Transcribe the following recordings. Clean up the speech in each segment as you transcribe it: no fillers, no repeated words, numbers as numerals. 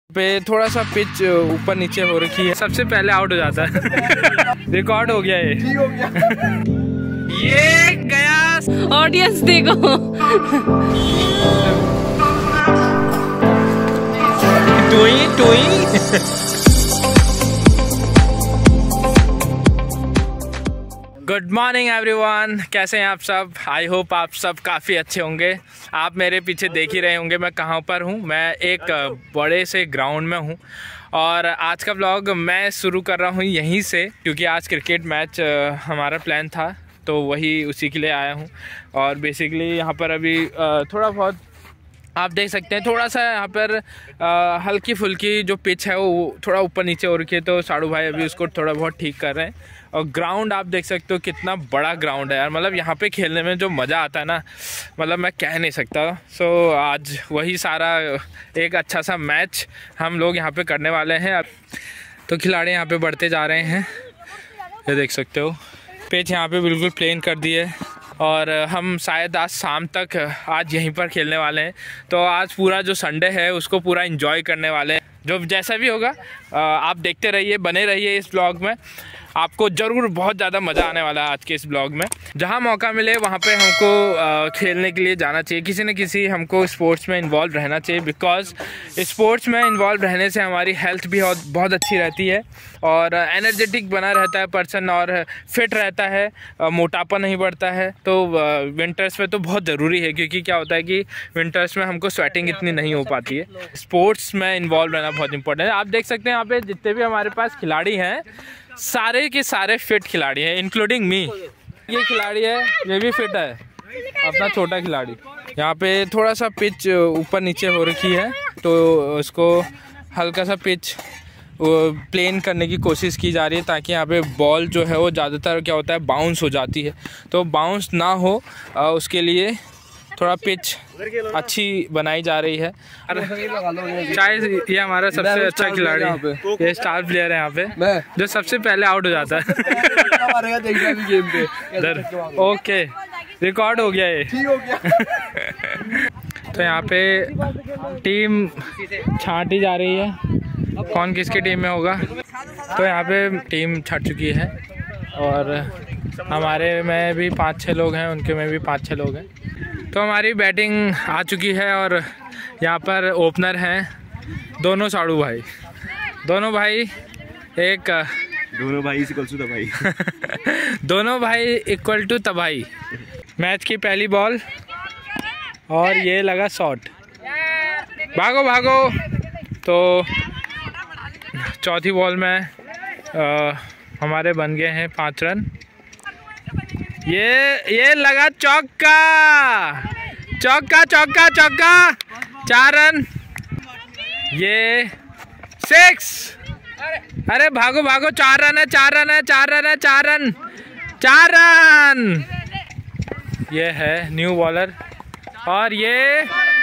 पे थोड़ा सा पिच ऊपर नीचे हो रखी है, सबसे पहले आउट हो जाता है। रिकॉर्ड हो गया ये गया। ऑडियंस देखो। गुड मॉर्निंग एवरीवन, कैसे हैं आप सब। आई होप आप सब काफ़ी अच्छे होंगे। आप मेरे पीछे देख ही रहे होंगे मैं कहाँ पर हूँ। मैं एक बड़े से ग्राउंड में हूँ और आज का व्लॉग मैं शुरू कर रहा हूँ यहीं से, क्योंकि आज क्रिकेट मैच हमारा प्लान था, तो वही उसी के लिए आया हूँ। और बेसिकली यहाँ पर अभी थोड़ा बहुत आप देख सकते हैं, थोड़ा सा यहाँ पर हल्की फुल्की जो पिच है वो थोड़ा ऊपर नीचे हो रखी है, तो साड़ू भाई अभी उसको थोड़ा बहुत ठीक कर रहे हैं। और ग्राउंड आप देख सकते हो कितना बड़ा ग्राउंड है यार, मतलब यहाँ पे खेलने में जो मज़ा आता है ना, मतलब मैं कह नहीं सकता। सो आज वही सारा एक अच्छा सा मैच हम लोग यहाँ पे करने वाले हैं। अब तो खिलाड़ी यहाँ पे बढ़ते जा रहे हैं, ये देख सकते हो। पिच यहाँ पे बिल्कुल प्लेन कर दी है और हम शायद आज शाम तक आज यहीं पर खेलने वाले हैं। तो आज पूरा जो संडे है उसको पूरा एंजॉय करने वाले हैं। जो जैसा भी होगा आप देखते रहिए, बने रहिए इस ब्लॉग में, आपको ज़रूर बहुत ज़्यादा मज़ा आने वाला है आज के इस ब्लॉग में। जहाँ मौका मिले वहाँ पे हमको खेलने के लिए जाना चाहिए, किसी न किसी हमको स्पोर्ट्स में इन्वॉल्व रहना चाहिए, बिकॉज़ स्पोर्ट्स में इन्वॉल्व रहने से हमारी हेल्थ भी बहुत अच्छी रहती है और एनर्जेटिक बना रहता है पर्सन और फिट रहता है, मोटापा नहीं बढ़ता है। तो विंटर्स में तो बहुत ज़रूरी है, क्योंकि क्या होता है कि विंटर्स में हमको स्वेटिंग इतनी नहीं हो पाती है। स्पोर्ट्स में इन्वॉल्व रहना बहुत इंपॉर्टेंट है। आप देख सकते हैं यहाँ पे जितने भी हमारे पास खिलाड़ी हैं सारे के सारे फिट खिलाड़ी हैं, इंक्लूडिंग मी। ये खिलाड़ी है, ये भी फिट है, अपना छोटा खिलाड़ी। यहाँ पे थोड़ा सा पिच ऊपर नीचे हो रखी है, तो उसको हल्का सा पिच प्लेन करने की कोशिश की जा रही है, ताकि यहाँ पे बॉल जो है वो ज़्यादातर क्या होता है बाउंस हो जाती है। तो बाउंस ना हो उसके लिए थोड़ा पिच अच्छी बनाई जा रही है। शायद ये हमारा सबसे अच्छा खिलाड़ी है, ये स्टार प्लेयर है यहाँ पे, जो सबसे पहले आउट हो जाता है। ओके, रिकॉर्ड हो गया ये। तो यहाँ पे टीम छांटी जा रही है, कौन किसकी टीम में होगा। तो यहाँ पे टीम छट चुकी है और हमारे में भी 5-6 लोग हैं, उनके में भी 5-6 लोग हैं। तो हमारी बैटिंग आ चुकी है और यहाँ पर ओपनर हैं दोनों साड़ू भाई, दोनों भाई दोनों भाई इक्वल टू तबाही। मैच की पहली बॉल और ये लगा शॉट, भागो भागो। तो चौथी बॉल में हमारे बन गए हैं 5 रन। ये लगा चौका, चौका चौका चौका, 4 रन, ये 6। अरे भागो भागो, 4 रन है, 4 रन है, 4 रन है, 4 रन, 4 रन। ये है न्यू बॉलर और ये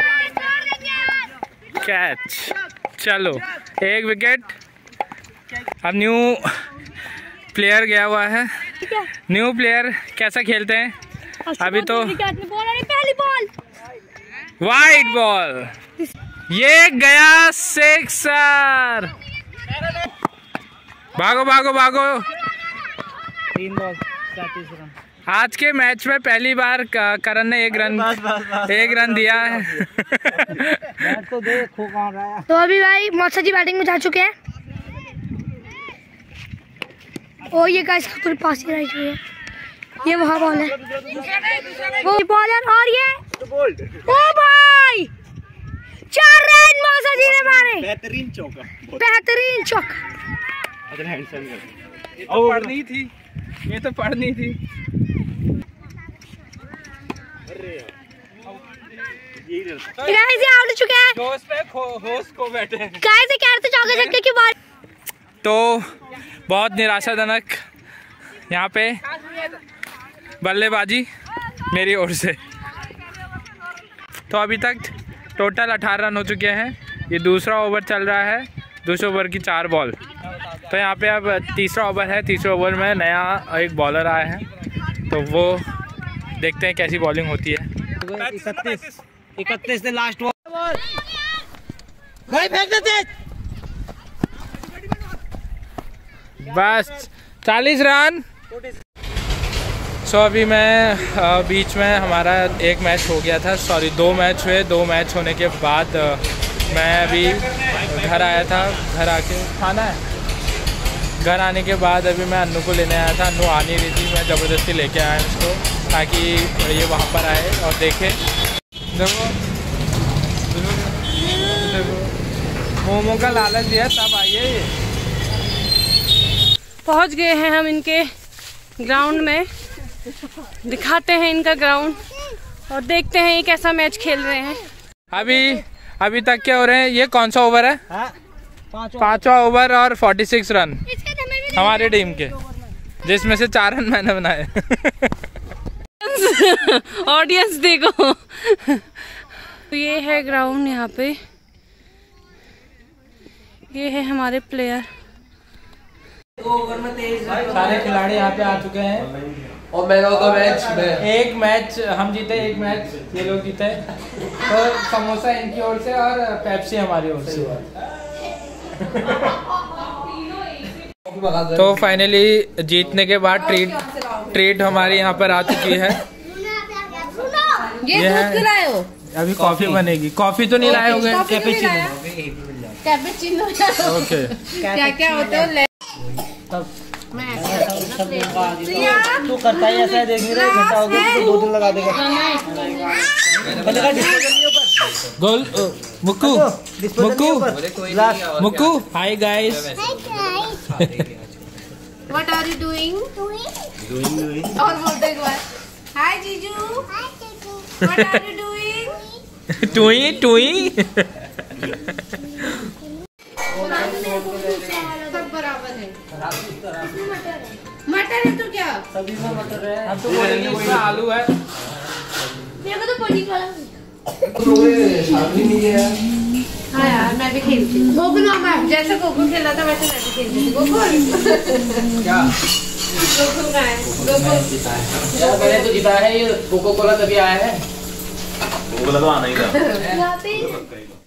कैच। चलो 1 विकेट। अब न्यू प्लेयर गया हुआ है, न्यू प्लेयर कैसा खेलते हैं अभी। तो पहली बॉल वाइड बॉल, ये गया 6। भागो भागो भागो। 3 बॉल 37 रन। आज के मैच में पहली बार करण ने 1 रन दिया है। तो अभी भाई मौसा जी बैटिंग में जा चुके हैं। ओ ये गाइस थोड़ी पास ही रही हुई है, ये वहाँ बॉल है, वो बॉलर और ये ओ भाई 4 रन मौसा जी ने मारे। बेहतरीन चौका, बेहतरीन चौका। पढ़नी थी, ये तो पढ़नी थी। गाइस ये आउट हो चुके हैं, होस्ट को बैठे हैं। गाइस ये कह रहे थे चौके छक्के की बात। तो बहुत निराशाजनक यहाँ पे बल्लेबाजी मेरी ओर से। तो अभी तक टोटल 18 रन हो चुके हैं। ये दूसरा ओवर चल रहा है, दूसरे ओवर की 4 बॉल। तो यहाँ पे अब तीसरा ओवर है, तीसरे ओवर में नया एक बॉलर आया है, तो वो देखते हैं कैसी बॉलिंग होती है। 31 से लास्ट बॉल भाई फेंक देते। बस 40 रन। सो अभी मैं बीच में हमारा एक मैच हो गया था, सॉरी 2 मैच हुए। 2 मैच होने के बाद मैं अभी घर आया था। घर आके खाना है। घर आने के बाद अभी मैं अन्नू को लेने आया था। अन्नू आ नहीं रही थी, मैं ज़बरदस्ती लेके आया उसको ताकि ये वहाँ पर आए और देखे। देखो मोमो का लालच दिया तब आइए। पहुंच गए हैं हम इनके ग्राउंड में, दिखाते हैं इनका ग्राउंड और देखते हैं ये कैसा मैच खेल रहे हैं। अभी तक क्या हो रहे हैं? ये कौन सा ओवर है? 5वां ओवर और 46 रन हमारी टीम के, जिसमें से 4 रन मैंने बनाए। ऑडियंस देखो। ये है ग्राउंड, यहाँ पे ये है हमारे प्लेयर। सारे खिलाड़ी यहाँ पे आ चुके हैं और मैन ऑफ द मैच में एक मैच हम जीते, एक मैच ये लोग जीते। तो समोसा इनकी ओर से और पेप्सी हमारी ओर से। तो फाइनली जीतने के बाद ट्रीट हमारी यहाँ पर आ चुकी है। ये दूध खिलाए हो? अभी कॉफी बनेगी। कॉफी तो नहीं लाए होंगे? कैपेचिनो। ओके। क्या क्या होता है? तू करता ही ऐसा है, देख नहीं रहे घंटा हो गया तो 2 दिन लगा देगा। गोल मुक्कू मुक्कू hi guys. What are you doing? Doing. और बोलते एक बार। Hi जीजू। What are you doing? टुई। सब बराबर है। मटर है तो क्या? सभी में मटर है। अब तो बोलेंगे इसमें आलू है। मेरे को तो पनीर वाला शादी नहीं है। हाँ यार, मैं भी खेलती हूँ। गोकुल मामा जैसे गोकुल खेला था वैसे मैं भी खेलती थी। गोकुल क्या? गोकुल का है। गोकुल मैंने तो जीता है। ये कोको कोला तभी आया है। कोको कोला तो आना ही था। यहाँ पे